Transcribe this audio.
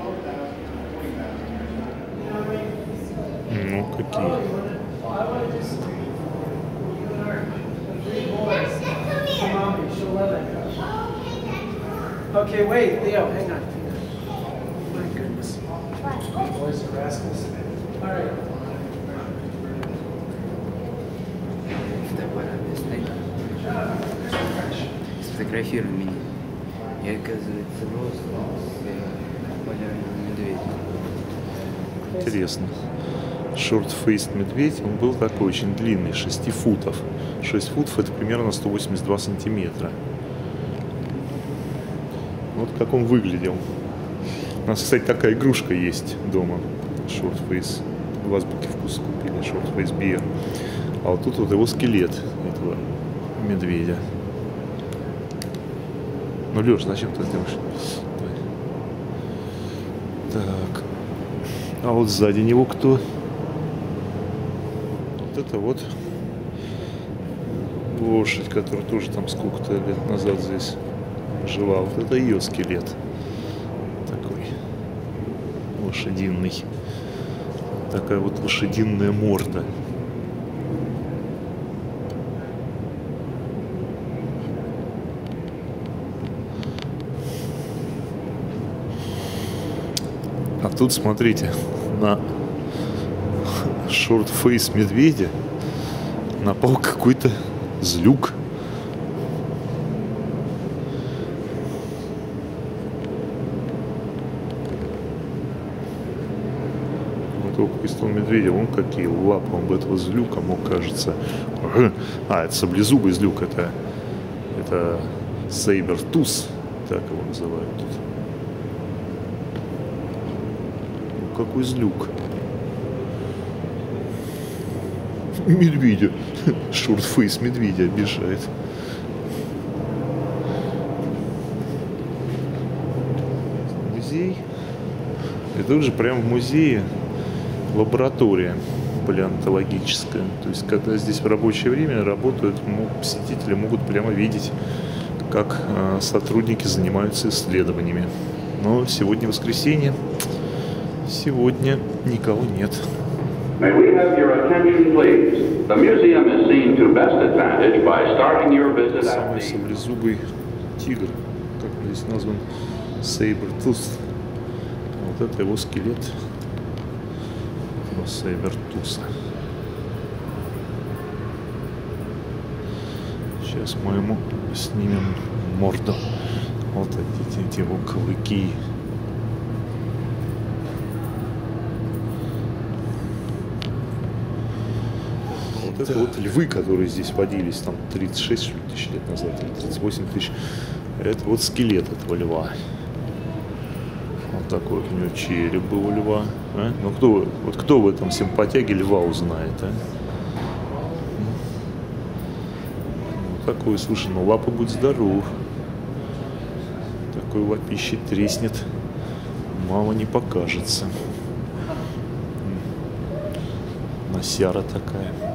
Ну, какие? Okay, wait, Leo, hang on. My goodness. Boys are rascals. All right. Сфотографируй меня. Я, оказывается, рос с полярным медведем. Интересно. Short-faced медведь, он был такой очень длинный, 6 футов. 6 футов это примерно 182 сантиметра. Вот как он выглядел. У нас, кстати, такая игрушка есть дома. Short-face. В азбуке вкуса купили. Short-face bear. А вот тут вот его скелет, этого медведя. Ну, Леш, зачем ты сделаешь? Так. А вот сзади него кто? Вот это вот лошадь, которая тоже там сколько-то лет назад здесь жила. Вот это ее скелет. Такой лошадиный. Такая вот лошадиная морда. А тут, смотрите, на шорт-фейс медведя напал какой-то злюк. Вот только из того медведя, вон какие лапы он бы этого злюка мог, кажется. А, это саблезубый злюк, это сейбер-туз, так его называют тут. Какой злюк. Медведя. Шорт-фейс медведя обижает. Музей. И тут же прямо в музее лаборатория палеонтологическая. То есть, когда здесь в рабочее время работают, посетители могут прямо видеть, как сотрудники занимаются исследованиями. Но сегодня воскресенье. Сегодня никого нет. Самый саблезубый тигр, как он здесь назван, сейбер-туз. Вот это его скелет, этого сейбер-туза. Сейчас мы ему снимем морду. Вот эти его клыки. Вот это вот львы, которые здесь водились там 36 тысяч лет назад, или 38 тысяч. Это вот скелет этого льва. Вот такой вот у него череп был у льва. А? Ну кто в этом симпатяге льва узнает, а? Вот такой, слушай, ну лапа будь здоров. Такой лапище треснет. Мало не покажется. Носяра такая.